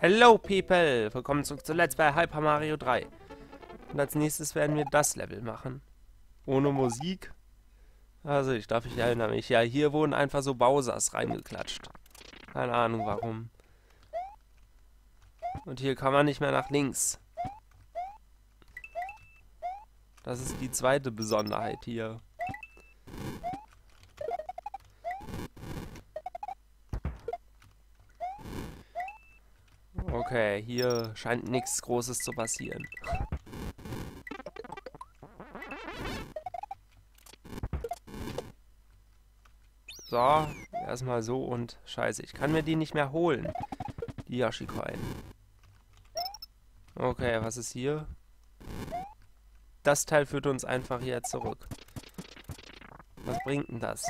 Hello People! Willkommen zurück zu Let's Play Hyper Mario 3. Und als nächstes werden wir das Level machen. Ohne Musik. Also ich glaube, ich erinnere mich. Ja, hier wurden einfach so Bowsers reingeklatscht. Keine Ahnung warum. Und hier kann man nicht mehr nach links. Das ist die zweite Besonderheit hier. Okay, hier scheint nichts Großes zu passieren. So, erstmal so und scheiße, ich kann mir die nicht mehr holen. Die Yoshi-Coin. Okay, was ist hier? Das Teil führt uns einfach hier zurück. Was bringt denn das?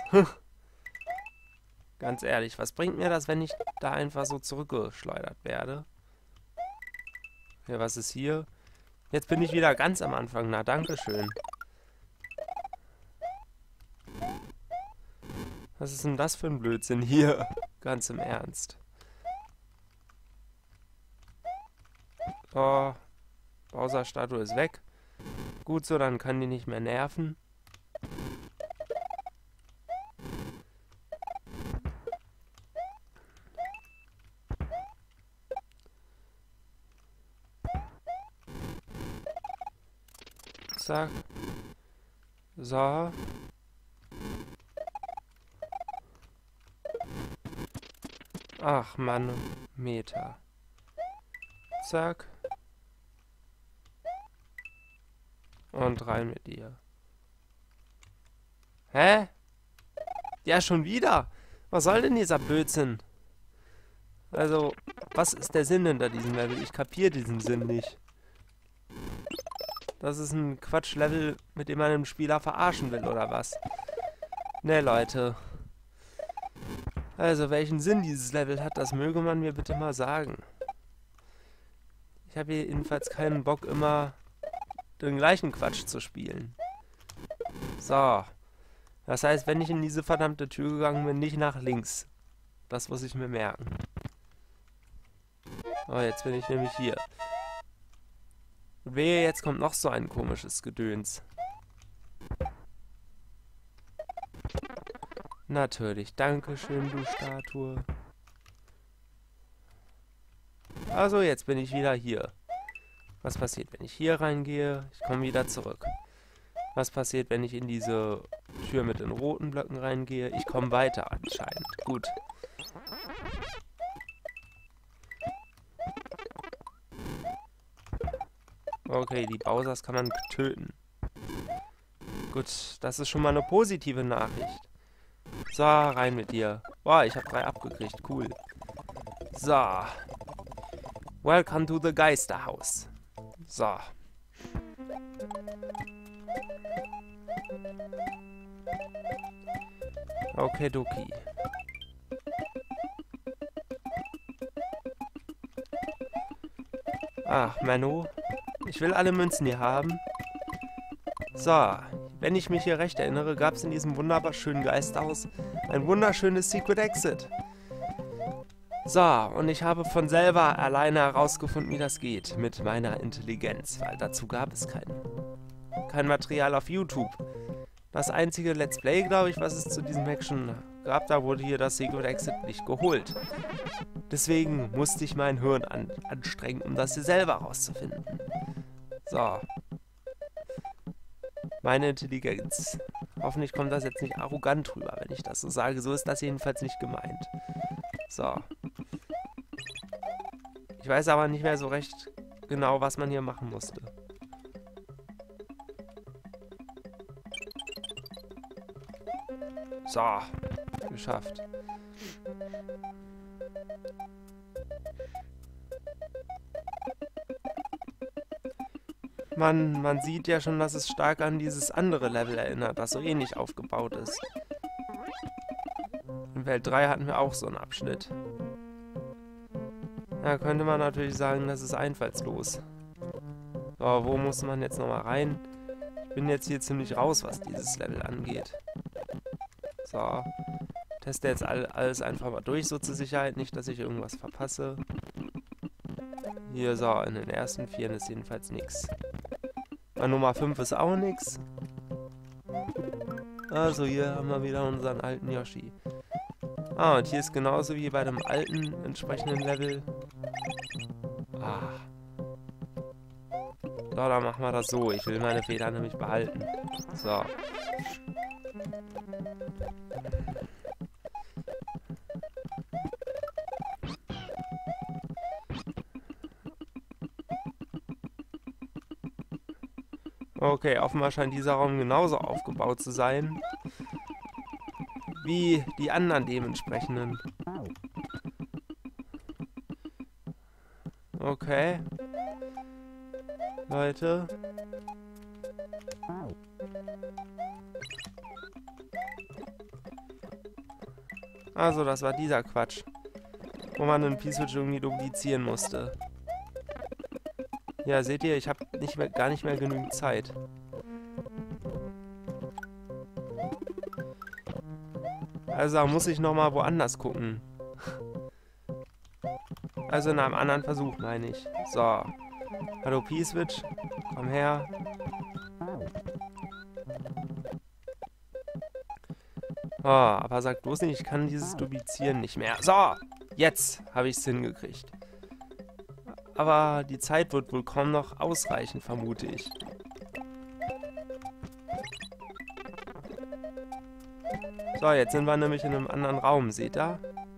Ganz ehrlich, was bringt mir das, wenn ich da einfach so zurückgeschleudert werde? Ja, was ist hier? Jetzt bin ich wieder ganz am Anfang. Na, dankeschön. Was ist denn das für ein Blödsinn hier? Ganz im Ernst. Oh, Bowser-Statue ist weg. Gut so, dann kann die nicht mehr nerven. Zack. So. Ach, Mann, Meter. Zack. Und rein mit dir. Hä? Ja, schon wieder? Was soll denn dieser Blödsinn? Also, was ist der Sinn hinter diesem Level? Ich kapiere diesen Sinn nicht. Das ist ein Quatsch-Level, mit dem man den Spieler verarschen will, oder was? Ne, Leute. Also, welchen Sinn dieses Level hat, das möge man mir bitte mal sagen. Ich habe hier jedenfalls keinen Bock, immer den gleichen Quatsch zu spielen. So. Das heißt, wenn ich in diese verdammte Tür gegangen bin, nicht nach links. Das muss ich mir merken. Oh, jetzt bin ich nämlich hier. Und wehe, jetzt kommt noch so ein komisches Gedöns. Natürlich, dankeschön, du Statue. Also, jetzt bin ich wieder hier. Was passiert, wenn ich hier reingehe? Ich komme wieder zurück. Was passiert, wenn ich in diese Tür mit den roten Blöcken reingehe? Ich komme weiter anscheinend. Gut. Okay, die Bowsers kann man töten. Gut, das ist schon mal eine positive Nachricht. So, rein mit dir. Boah, ich habe 3 abgekriegt. Cool. So. Welcome to the Geisterhaus. So. Okay, Doki. Ach, Menno. Ich will alle Münzen hier haben. So, wenn ich mich hier recht erinnere, gab es in diesem wunderbar schönen Geisterhaus ein wunderschönes Secret Exit. So, und ich habe von selber alleine herausgefunden, wie das geht, mit meiner Intelligenz, weil dazu gab es kein Material auf YouTube. Das einzige Let's Play, glaube ich, was es zu diesem Action gab, da wurde hier das Secret Exit nicht geholt. Deswegen musste ich mein Hirn anstrengen, um das hier selber herauszufinden. So. Meine Intelligenz. Hoffentlich kommt das jetzt nicht arrogant rüber, wenn ich das so sage. So ist das jedenfalls nicht gemeint. So. Ich weiß aber nicht mehr so recht genau, was man hier machen musste. So. Geschafft. Man sieht ja schon, dass es stark an dieses andere Level erinnert, das so ähnlich aufgebaut ist. In Welt 3 hatten wir auch so einen Abschnitt. Da könnte man natürlich sagen, das ist einfallslos. So, wo muss man jetzt nochmal rein? Ich bin jetzt hier ziemlich raus, was dieses Level angeht. So. Teste jetzt alles einfach mal durch, so zur Sicherheit. Nicht, dass ich irgendwas verpasse. Hier, so, in den ersten 4 ist jedenfalls nichts. Bei Nummer 5 ist auch nichts. Also hier haben wir wieder unseren alten Yoshi. Ah, und hier ist genauso wie bei dem alten entsprechenden Level. Ah. So, dann machen wir das so. Ich will meine Feder nämlich behalten. So. Okay, offenbar scheint dieser Raum genauso aufgebaut zu sein wie die anderen dementsprechenden. Okay. Leute. Also, das war dieser Quatsch. Wo man einen P-Switch irgendwie duplizieren musste. Ja, seht ihr, ich habe gar nicht mehr genügend Zeit. Also da muss ich nochmal woanders gucken. Also in einem anderen Versuch, meine ich. So. Hallo P-Switch. Komm her. Oh, aber sag bloß nicht, ich kann dieses Duplizieren nicht mehr. So, jetzt habe ich es hingekriegt. Aber die Zeit wird wohl kaum noch ausreichen, vermute ich. So, jetzt sind wir nämlich in einem anderen Raum, seht ihr?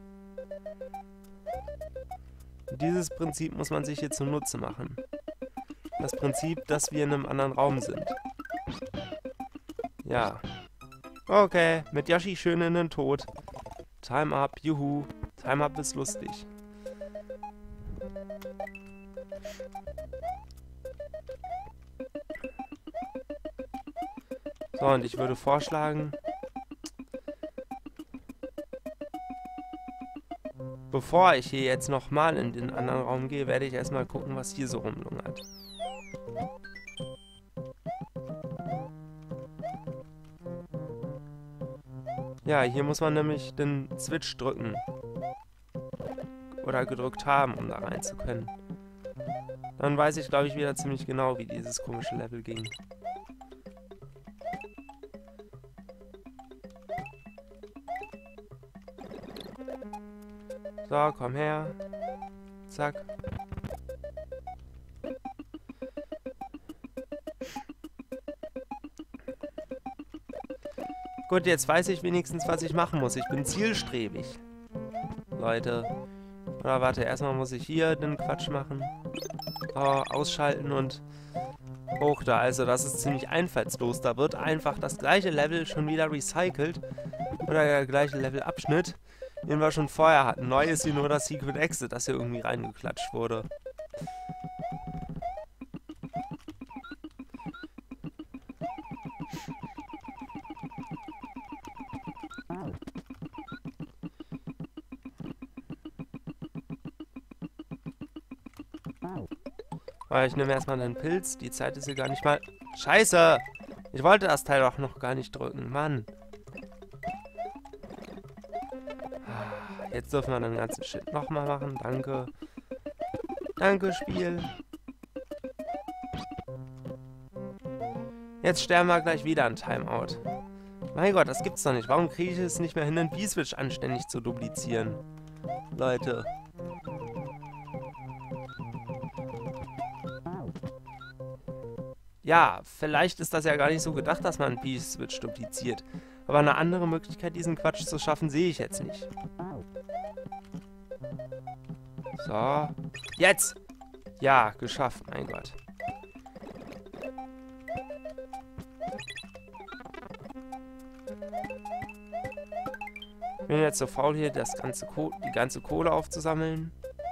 Und dieses Prinzip muss man sich hier zunutze machen. Das Prinzip, dass wir in einem anderen Raum sind. Ja. Okay, mit Yoshi schön in den Tod. Time up, juhu. Time up ist lustig. So, und ich würde vorschlagen, bevor ich hier jetzt nochmal in den anderen Raum gehe, werde ich erstmal gucken, was hier so rumlungert. Ja, hier muss man nämlich den Switch drücken. Oder gedrückt haben, um da rein zu können. Dann weiß ich, glaube ich, wieder ziemlich genau, wie dieses komische Level ging. So, komm her. Zack. Gut, jetzt weiß ich wenigstens, was ich machen muss. Ich bin zielstrebig. Leute. Oder warte, erstmal muss ich hier den Quatsch machen. Oh, ausschalten und hoch da. Also das ist ziemlich einfallslos. Da wird einfach das gleiche Level schon wieder recycelt. Oder der gleiche Levelabschnitt, den wir schon vorher hatten. Neu ist hier nur das Secret Exit, das hier irgendwie reingeklatscht wurde. Aber ich nehme erstmal einen Pilz. Die Zeit ist hier gar nicht mal... Scheiße! Ich wollte das Teil doch noch gar nicht drücken. Mann. Jetzt dürfen wir den ganzen Shit nochmal machen. Danke. Danke, Spiel. Jetzt sterben wir gleich wieder an Timeout. Mein Gott, das gibt's doch nicht. Warum kriege ich es nicht mehr hin, den P-Switch anständig zu duplizieren? Leute. Ja, vielleicht ist das ja gar nicht so gedacht, dass man einen P-Switch dupliziert. Aber eine andere Möglichkeit, diesen Quatsch zu schaffen, sehe ich jetzt nicht. So. Jetzt! Ja, geschafft, mein Gott. Ich bin jetzt so faul hier, die ganze Kohle aufzusammeln.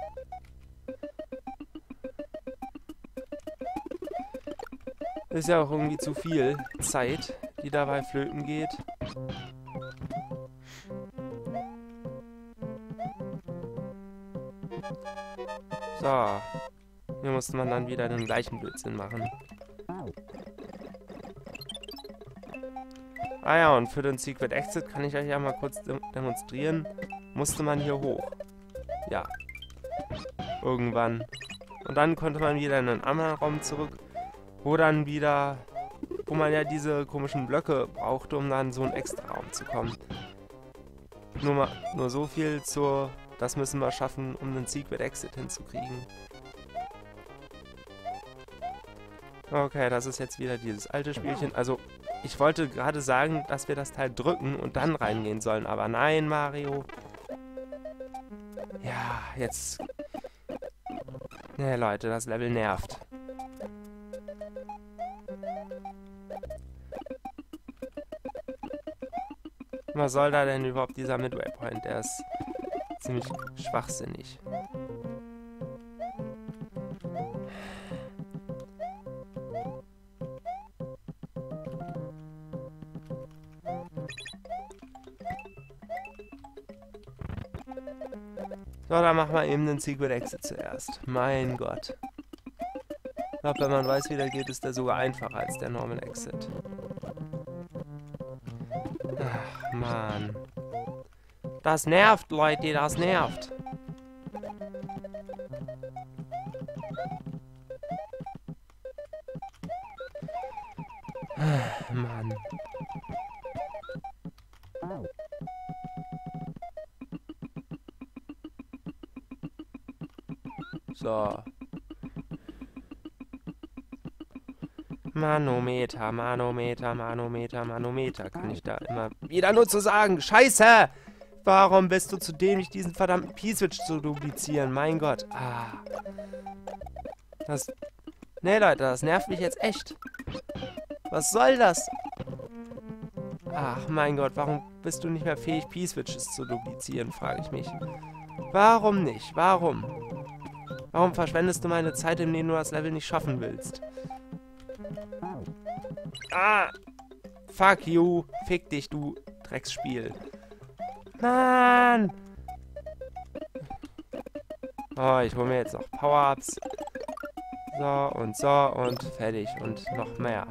Ist ja auch irgendwie zu viel Zeit, die dabei flöten geht. So. Hier musste man dann wieder den gleichen Blödsinn machen. Ah ja, und für den Secret Exit kann ich euch ja mal kurz demonstrieren. Musste man hier hoch. Ja. Irgendwann. Und dann konnte man wieder in einen anderen Raum zurück, wo man ja diese komischen Blöcke brauchte, um dann so einen extra Raum zu kommen. Nur so viel das müssen wir schaffen, um einen Secret Exit hinzukriegen. Okay, das ist jetzt wieder dieses alte Spielchen. Also, ich wollte gerade sagen, dass wir das Teil drücken und dann reingehen sollen, aber nein, Mario. Ja, jetzt... Ne, Leute, das Level nervt. Was soll da denn überhaupt dieser Midway Point? Der ist ziemlich schwachsinnig. So, dann machen wir eben den Secret Exit zuerst. Mein Gott. Ich glaube, wenn man weiß, wie der geht, ist der sogar einfacher als der Normal Exit. Ach, Mann. Das nervt, Leute, das nervt. Mann. So. Manometer, Manometer, Manometer, Manometer. Kann ich da immer wieder nur zu sagen. Scheiße! Warum bist du zu dämlich, diesen verdammten P-Switch zu duplizieren? Mein Gott. Ah. Nee, Leute, das nervt mich jetzt echt. Was soll das? Ach, mein Gott, warum bist du nicht mehr fähig, P-Switches zu duplizieren, frage ich mich. Warum nicht? Warum? Warum verschwendest du meine Zeit, indem du das Level nicht schaffen willst? Ah! Fuck you! Fick dich, du Drecksspiel. Mann! Oh, ich hole mir jetzt noch Power-Ups. So und fertig. Und noch mehr.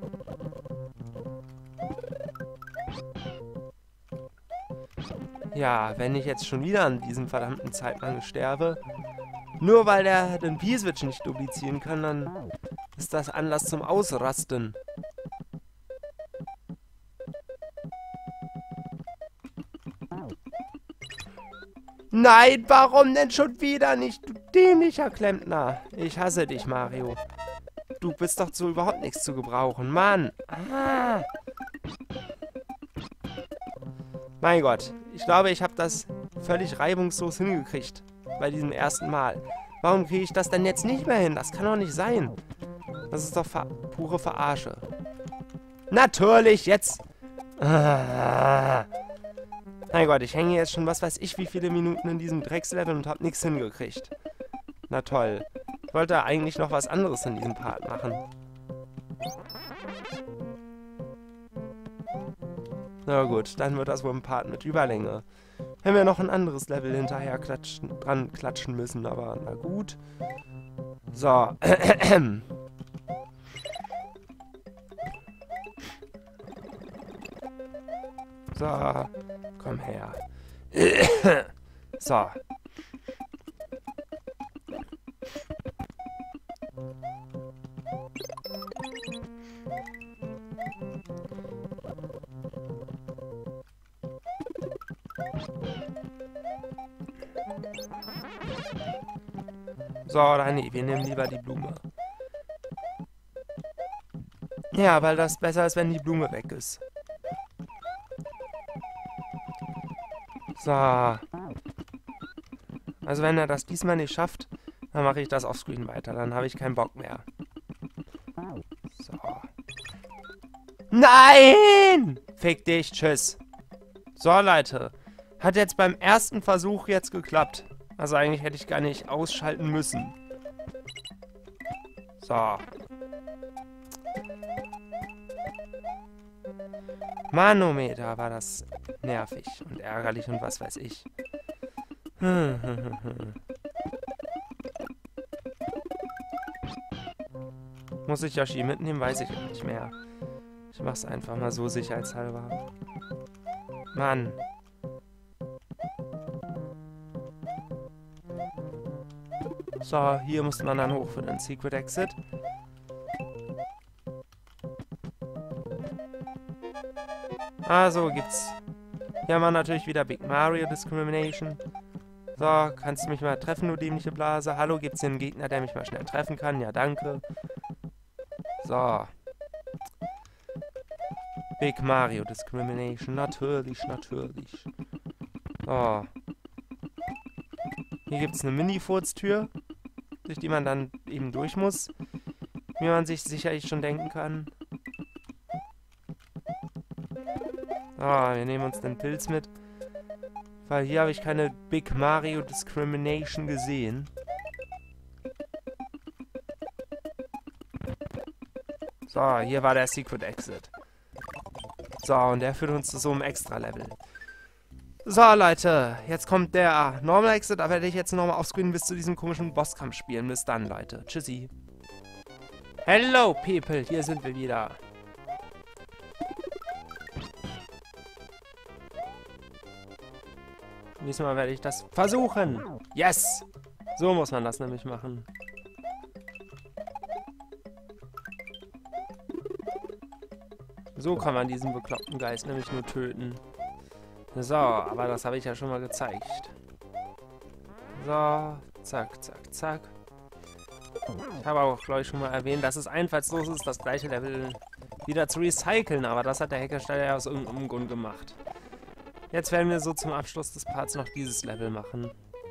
Ja, wenn ich jetzt schon wieder an diesem verdammten Zeitmangel sterbe, nur weil der den P-Switch nicht duplizieren kann, dann ist das Anlass zum Ausrasten. Nein, warum denn schon wieder nicht, du dämlicher Klempner? Ich hasse dich, Mario. Du bist doch zu überhaupt nichts zu gebrauchen, Mann. Ah. Mein Gott, ich glaube, ich habe das völlig reibungslos hingekriegt bei diesem ersten Mal. Warum kriege ich das denn jetzt nicht mehr hin? Das kann doch nicht sein. Das ist doch pure Verarsche. Natürlich, jetzt... Ah. Mein Gott, ich hänge jetzt schon was weiß ich wie viele Minuten in diesem Dreckslevel und habe nichts hingekriegt. Na toll. Ich wollte eigentlich noch was anderes in diesem Part machen. Na gut, dann wird das wohl ein Part mit Überlänge. Wenn wir noch ein anderes Level hinterher dran klatschen müssen, aber na gut. So. So, komm her. So. So, oder nee, wir nehmen lieber die Blume. Ja, weil das besser ist, wenn die Blume weg ist. So. Also wenn er das diesmal nicht schafft, dann mache ich das offscreen weiter. Dann habe ich keinen Bock mehr. So. Nein! Fick dich, tschüss. So, Leute. Hat jetzt beim ersten Versuch jetzt geklappt. Also eigentlich hätte ich gar nicht ausschalten müssen. So. Manometer, war das nervig und ärgerlich und was weiß ich. Muss ich Yoshi mitnehmen? Weiß ich auch nicht mehr. Ich mach's einfach mal so sicherheitshalber. Mann. So, hier muss man dann hoch für den Secret Exit. Also gibt's... Hier haben wir natürlich wieder Big Mario Discrimination. So, kannst du mich mal treffen, du dämliche Blase? Hallo, gibt's hier einen Gegner, der mich mal schnell treffen kann? Ja, danke. So. Big Mario Discrimination. Natürlich, natürlich. So. Hier gibt's eine Mini-Furz-Tür, durch die man dann eben durch muss. Wie man sich sicherlich schon denken kann. Wir nehmen uns den Pilz mit. Weil hier habe ich keine Big Mario Discrimination gesehen. So, hier war der Secret Exit. So, und der führt uns zu so einem Extra-Level. So, Leute, jetzt kommt der Normal Exit, da werde ich jetzt nochmal offscreen bis zu diesem komischen Bosskampf spielen. Bis dann, Leute. Tschüssi. Hello, people, hier sind wir wieder. Diesmal werde ich das versuchen. Yes! So muss man das nämlich machen. So kann man diesen bekloppten Geist nämlich nur töten. So, aber das habe ich ja schon mal gezeigt. So, zack, zack, zack. Ich habe auch, glaube ich, schon mal erwähnt, dass es einfallslos ist, das gleiche Level wieder zu recyceln. Aber das hat der Hackersteller ja aus irgendeinem Grund gemacht. Jetzt werden wir so zum Abschluss des Parts noch dieses Level machen.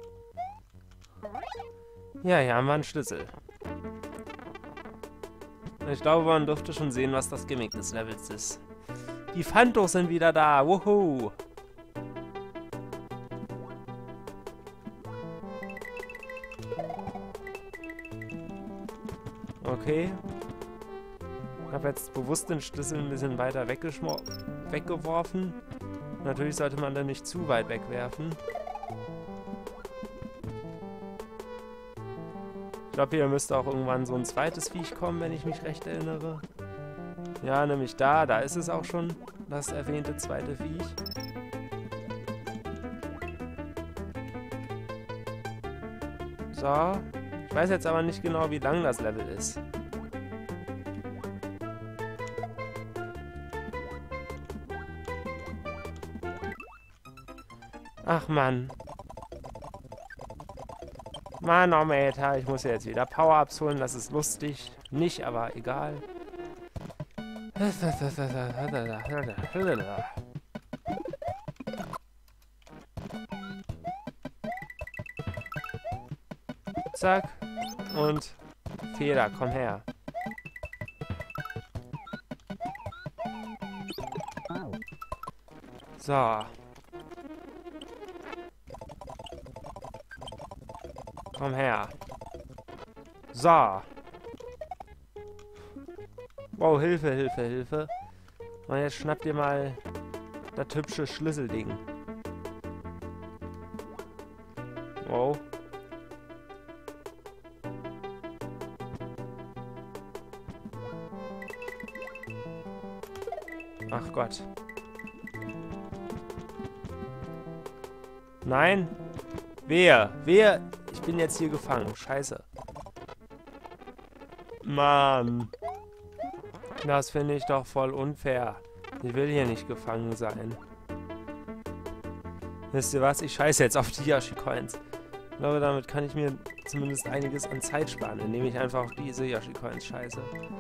Ja, hier haben wir einen Schlüssel. Ich glaube, man dürfte schon sehen, was das Gimmick des Levels ist. Die Phantos sind wieder da. Wuhu! Okay. Ich habe jetzt bewusst den Schlüssel ein bisschen weiter weggeworfen. Natürlich sollte man den nicht zu weit wegwerfen. Ich glaube, hier müsste auch irgendwann so ein zweites Viech kommen, wenn ich mich recht erinnere. Ja, nämlich da. Da ist es auch schon, das erwähnte zweite Viech. So. Ich weiß jetzt aber nicht genau, wie lang das Level ist. Ach Mann. Manometer, ich muss jetzt wieder Power-Ups holen, das ist lustig. Nicht, aber egal. Zack. Und Feder, komm her. So. Komm her. So. Wow, Hilfe, Hilfe, Hilfe. Und jetzt schnappt ihr mal das hübsche Schlüsselding. Wow. Ach Gott. Nein. Wer? Wer? Ich bin jetzt hier gefangen. Scheiße. Mann. Das finde ich doch voll unfair. Ich will hier nicht gefangen sein. Wisst ihr was? Ich scheiße jetzt auf die Yoshi-Coins. Ich glaube, damit kann ich mir zumindest einiges an Zeit sparen, indem ich einfach auf diese Yoshi-Coins scheiße.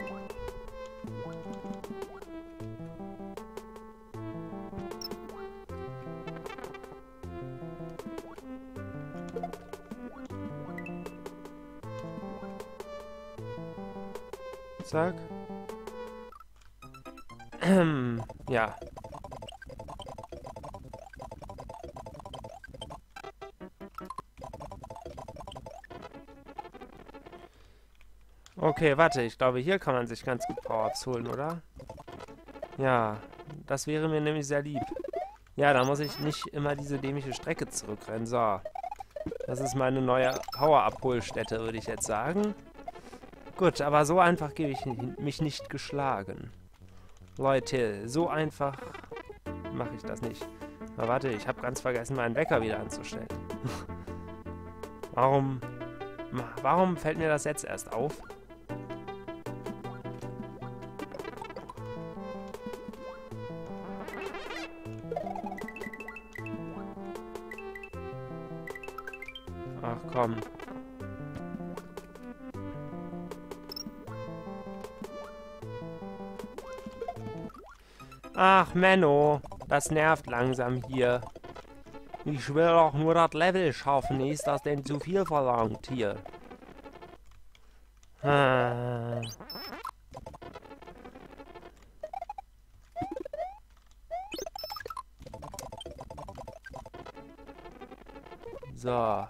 Zack. Ja. Okay, warte. Ich glaube, hier kann man sich ganz gut Power-Ups holen, oder? Ja, das wäre mir nämlich sehr lieb. Ja, da muss ich nicht immer diese dämliche Strecke zurückrennen. So. Das ist meine neue Power-Abholstätte, würde ich jetzt sagen. Gut, aber so einfach gebe ich mich nicht geschlagen. Leute, so einfach mache ich das nicht. Aber warte, ich habe ganz vergessen, meinen Wecker wieder anzustellen. Warum Warum fällt mir das jetzt erst auf? Ach komm. Ach, Menno, das nervt langsam hier. Ich will doch nur das Level schaffen. Ist das denn zu viel verlangt hier? So.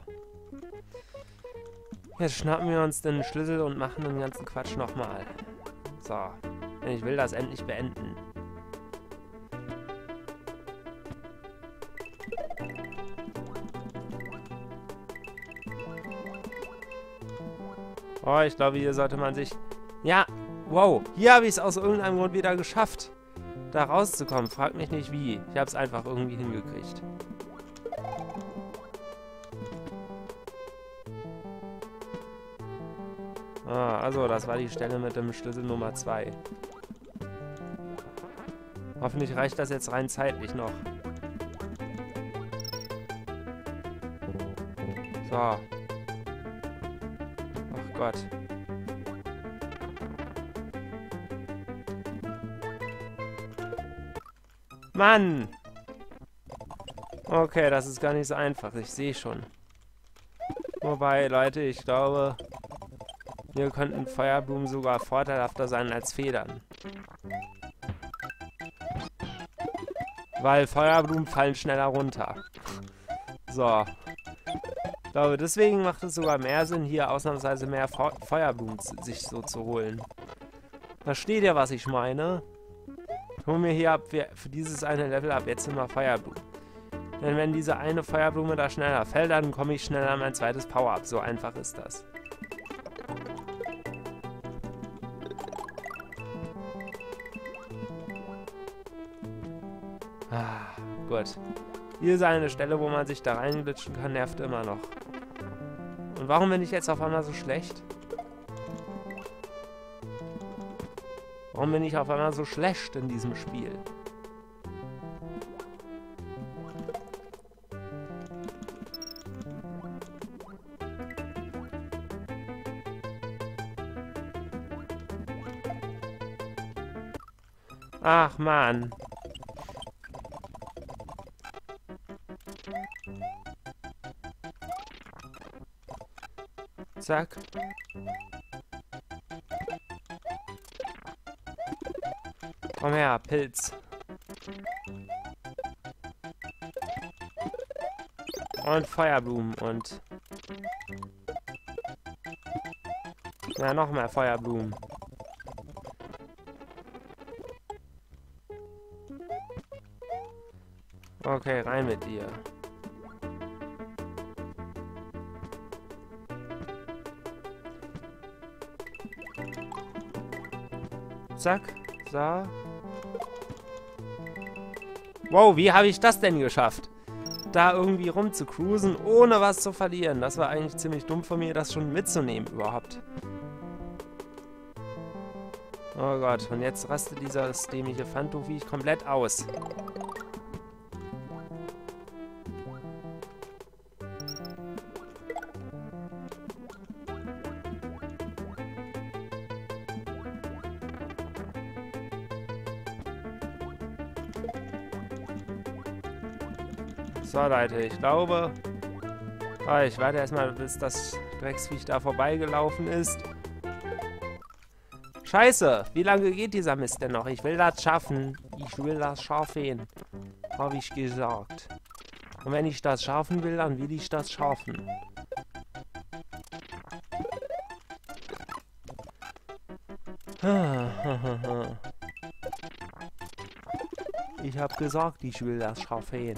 Jetzt schnappen wir uns den Schlüssel und machen den ganzen Quatsch nochmal. So. Ich will das endlich beenden. Oh, ich glaube, hier sollte man sich... Ja, wow. Hier habe ich es aus irgendeinem Grund wieder geschafft, da rauszukommen. Frag mich nicht wie. Ich habe es einfach irgendwie hingekriegt. Ah, also, das war die Stelle mit dem Schlüssel Nummer 2. Hoffentlich reicht das jetzt rein zeitlich noch. So. Ach Gott. Mann! Okay, das ist gar nicht so einfach. Ich sehe schon. Wobei, Leute, ich glaube, hier könnten Feuerblumen sogar vorteilhafter sein als Federn. Weil Feuerblumen fallen schneller runter. So. Ich glaube, deswegen macht es sogar mehr Sinn, hier ausnahmsweise mehr Feuerblumen sich so zu holen. Versteht ihr, was ich meine? Ich hole mir hier für dieses eine Level ab jetzt immer Feuerblumen. Denn wenn diese eine Feuerblume da schneller fällt, dann komme ich schneller an mein zweites Power-Up. So einfach ist das. Ah, gut. Hier ist eine Stelle, wo man sich da reinglitschen kann, nervt immer noch. Und warum bin ich jetzt auf einmal so schlecht? Warum bin ich auf einmal so schlecht in diesem Spiel? Ach, Mann. Zack. Komm her, Pilz. Und Feuerblumen und... Ja, noch mehr Feuerblumen. Okay, rein mit dir. Zack. So. Wow, wie habe ich das denn geschafft? Da irgendwie rumzucruisen, ohne was zu verlieren. Das war eigentlich ziemlich dumm von mir, das schon mitzunehmen überhaupt. Oh Gott, und jetzt rastet dieses dämliche Pfandtuch komplett aus. So, Leute, ich glaube... ich warte erstmal, bis das Drecksviech da vorbeigelaufen ist. Scheiße, wie lange geht dieser Mist denn noch? Ich will das schaffen. Ich will das schaffen. Habe ich gesagt. Und wenn ich das schaffen will, dann will ich das schaffen. Ich habe gesagt, ich will das schaffen.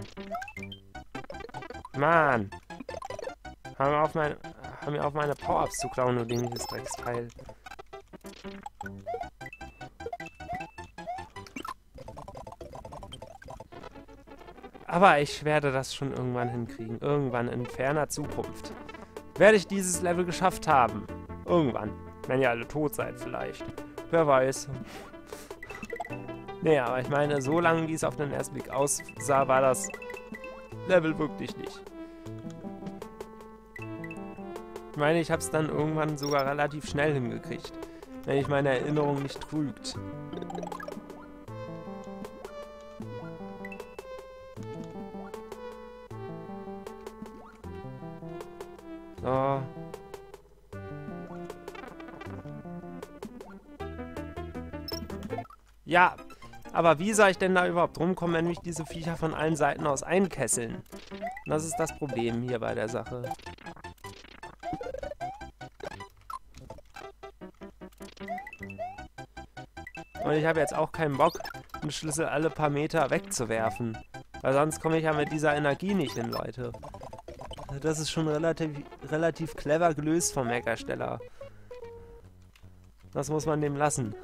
Mann! Hör mir auf meine Power-Ups zu klauen, du dämliches Drecksteil. Aber ich werde das schon irgendwann hinkriegen. Irgendwann in ferner Zukunft. werde ich dieses Level geschafft haben. Irgendwann. Wenn ihr alle tot seid vielleicht. Wer weiß. Nee, aber ich meine, so lange wie es auf den ersten Blick aussah, war das Level wirklich nicht. Ich meine, ich habe es dann irgendwann sogar relativ schnell hingekriegt. Wenn ich meine Erinnerung nicht trügt. So. Ja, aber wie soll ich denn da überhaupt rumkommen, wenn mich diese Viecher von allen Seiten aus einkesseln? Das ist das Problem hier bei der Sache. Und ich habe jetzt auch keinen Bock, den Schlüssel alle paar Meter wegzuwerfen. Weil sonst komme ich ja mit dieser Energie nicht hin, Leute. Das ist schon relativ clever gelöst vom Hackersteller. Das muss man dem lassen.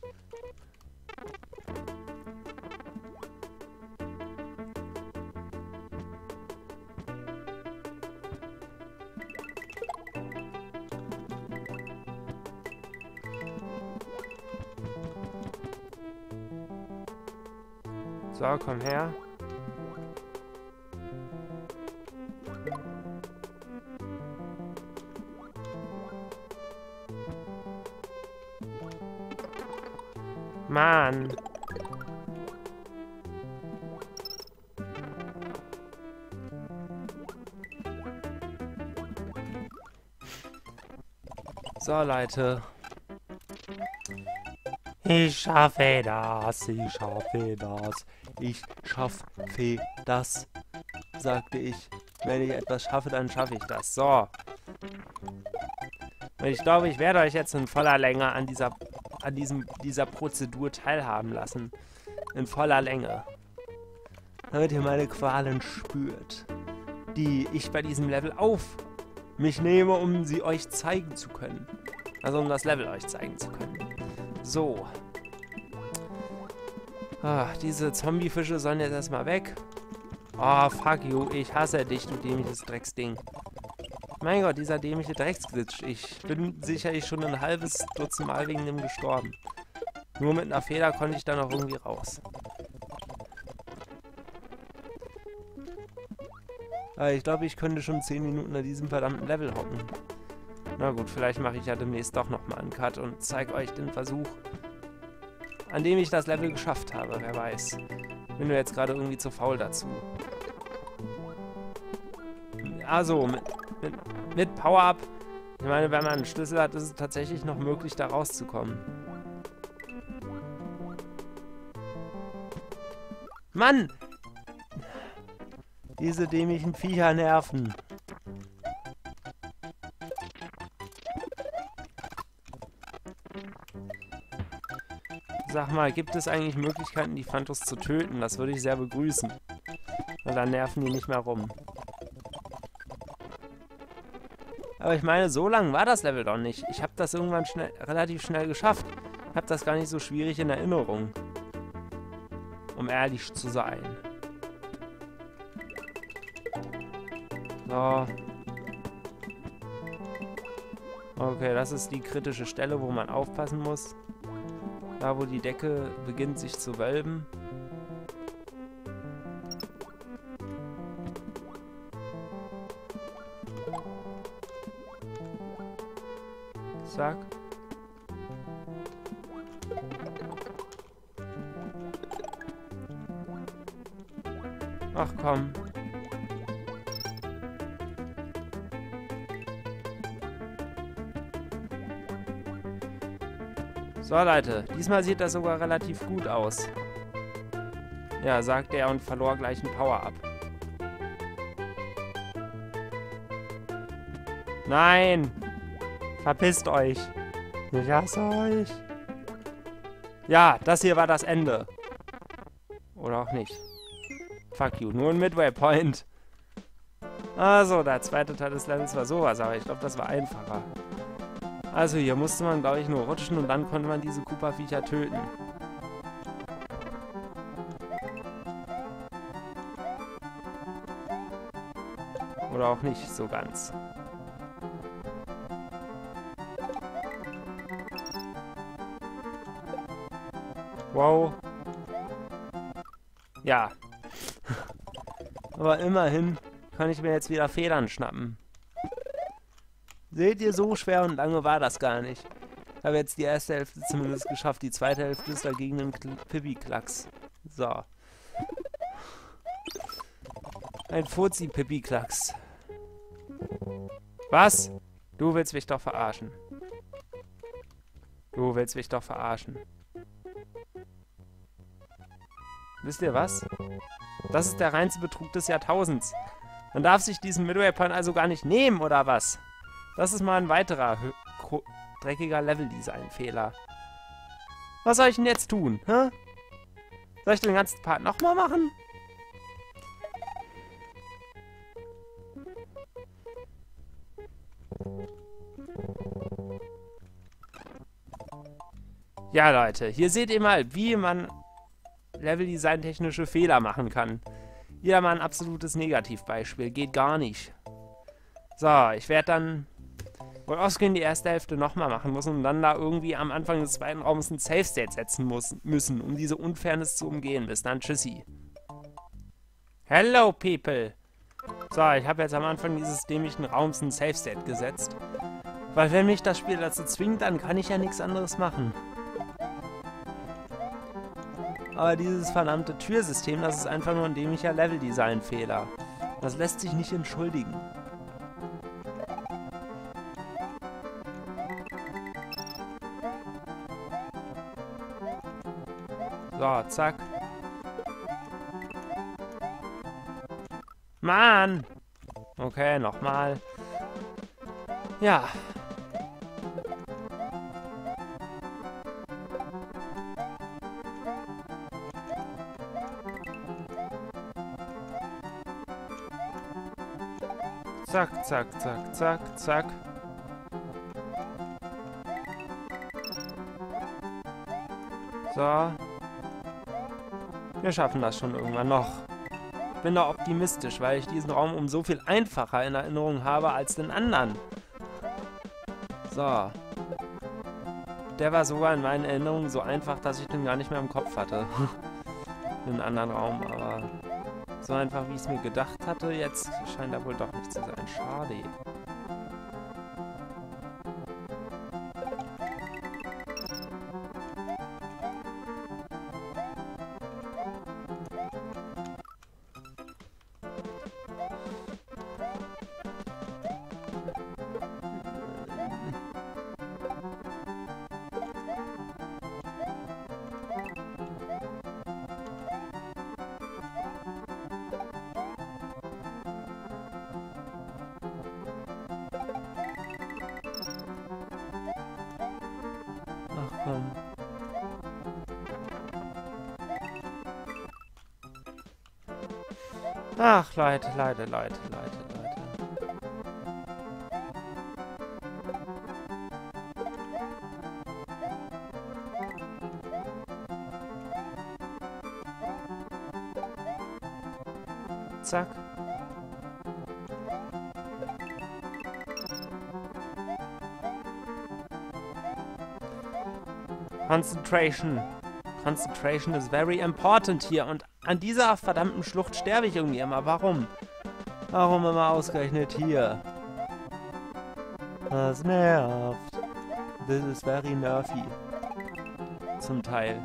So, komm her. Mann. So, Leute. Ich schaffe das, ich schaffe das, ich schaffe das, sagte ich. Wenn ich etwas schaffe, dann schaffe ich das. So. Und ich glaube, ich werde euch jetzt in voller Länge an dieser Prozedur teilhaben lassen. In voller Länge. Damit ihr meine Qualen spürt, die ich bei diesem Level auf mich nehme, um sie euch zeigen zu können. Also um das Level euch zeigen zu können. So. Diese Zombiefische sollen jetzt erstmal weg. Oh, fuck you. Ich hasse dich, du dämliches Drecksding. Mein Gott, dieser dämliche Drecksglitch. Ich bin sicherlich schon ein halbes Dutzend Mal wegen dem gestorben. Nur mit einer Feder konnte ich da noch irgendwie raus. Aber ich glaube, ich könnte schon 10 Minuten an diesem verdammten Level hocken. Na gut, vielleicht mache ich ja demnächst doch nochmal einen Cut und zeige euch den Versuch, an dem ich das Level geschafft habe. Wer weiß. Bin nur jetzt gerade irgendwie zu faul dazu. Also, mit Power-Up. Ich meine, wenn man einen Schlüssel hat, ist es tatsächlich noch möglich, da rauszukommen. Mann! Diese dämlichen Viecher nerven. Sag mal, gibt es eigentlich Möglichkeiten, die Phantos zu töten? Das würde ich sehr begrüßen. Weil dann nerven die nicht mehr rum. Aber ich meine, so lang war das Level doch nicht. Ich habe das irgendwann relativ schnell geschafft. Ich habe das gar nicht so schwierig in Erinnerung. Um ehrlich zu sein. So. Okay, das ist die kritische Stelle, wo man aufpassen muss. Da, wo die Decke beginnt sich zu wölben. Zack. Ach komm. So, Leute. Diesmal sieht das sogar relativ gut aus. Ja, sagte er und verlor gleich ein Power-Up. Nein! Verpisst euch! Ich hasse euch! Ja, das hier war das Ende. Oder auch nicht. Fuck you, nur ein Midway Point. Also, der zweite Teil des Levels war sowas, aber ich glaube, das war einfacher. Also hier musste man, glaube ich, nur rutschen und dann konnte man diese Koopa-Viecher töten. Oder auch nicht so ganz. Wow. Ja. Aber immerhin kann ich mir jetzt wieder Federn schnappen. Seht ihr, so schwer und lange war das gar nicht. Ich habe jetzt die erste Hälfte zumindest geschafft. Die zweite Hälfte ist dagegen ein Pipi-Klacks. So. Ein Furzi-Pipi-Klacks. Was? Du willst mich doch verarschen. Du willst mich doch verarschen. Wisst ihr was? Das ist der reinste Betrug des Jahrtausends. Man darf sich diesen Midway Point also gar nicht nehmen, oder was? Das ist mal ein weiterer dreckiger Level-Design-Fehler. Was soll ich denn jetzt tun, hä? Soll ich den ganzen Part nochmal machen? Ja, Leute, hier seht ihr mal, wie man Level-Design-technische Fehler machen kann. Wieder mal ein absolutes Negativbeispiel. Geht gar nicht. So, ich werde dann wohl ausgehend die erste Hälfte nochmal machen müssen und dann da irgendwie am Anfang des zweiten Raums ein Safe-State setzen müssen, um diese Unfairness zu umgehen. Bis dann, tschüssi. Hello, people. So, ich habe jetzt am Anfang dieses dämlichen Raums ein Safe-State gesetzt. Weil wenn mich das Spiel dazu zwingt, dann kann ich ja nichts anderes machen. Aber dieses verdammte Türsystem, das ist einfach nur ein dämlicher Level-Design-Fehler. Das lässt sich nicht entschuldigen. So, zack. Mann! Okay, nochmal. Ja. Zack, zack, zack, zack, zack. So. Wir schaffen das schon irgendwann noch. Ich bin da optimistisch, weil ich diesen Raum um so viel einfacher in Erinnerung habe als den anderen. So. Der war sogar in meinen Erinnerungen so einfach, dass ich den gar nicht mehr im Kopf hatte. Den anderen Raum, aber so einfach, wie ich es mir gedacht hatte, jetzt scheint er wohl doch nicht zu sein. Schade. Ach komm. Ach, Leute. Zack. Concentration. Concentration is very important hier. Und an dieser verdammten Schlucht sterbe ich irgendwie immer. Warum? Warum immer ausgerechnet hier? Das nervt. This is very nervy. Zum Teil.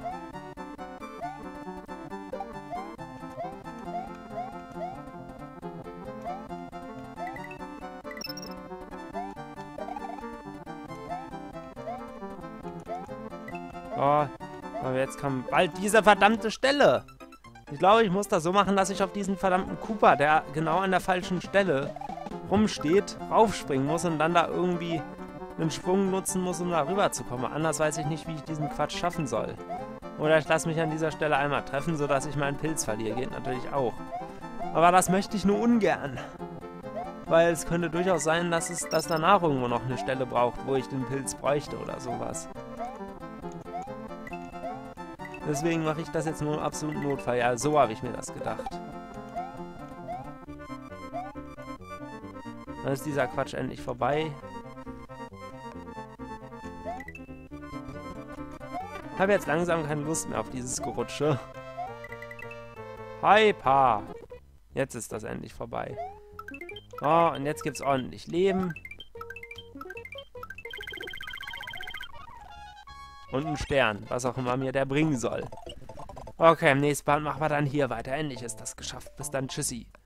Oh, aber jetzt kommt bald diese verdammte Stelle. Ich glaube, ich muss das so machen, dass ich auf diesen verdammten Koopa, der genau an der falschen Stelle rumsteht, raufspringen muss und dann da irgendwie einen Sprung nutzen muss, um da rüber zu kommen. Anders weiß ich nicht, wie ich diesen Quatsch schaffen soll. Oder ich lasse mich an dieser Stelle einmal treffen, sodass ich meinen Pilz verliere. Geht natürlich auch. Aber das möchte ich nur ungern. Weil es könnte durchaus sein, dass danach irgendwo noch eine Stelle braucht, wo ich den Pilz bräuchte oder sowas. Deswegen mache ich das jetzt nur im absoluten Notfall. Ja, so habe ich mir das gedacht. Dann ist dieser Quatsch endlich vorbei. Habe jetzt langsam keine Lust mehr auf dieses Gerutsche. Hi, Pa. Jetzt ist das endlich vorbei. Oh, und jetzt gibt's ordentlich Leben. Und einen Stern, was auch immer mir der bringen soll. Okay, im nächsten Part machen wir dann hier weiter. Endlich ist das geschafft. Bis dann, tschüssi.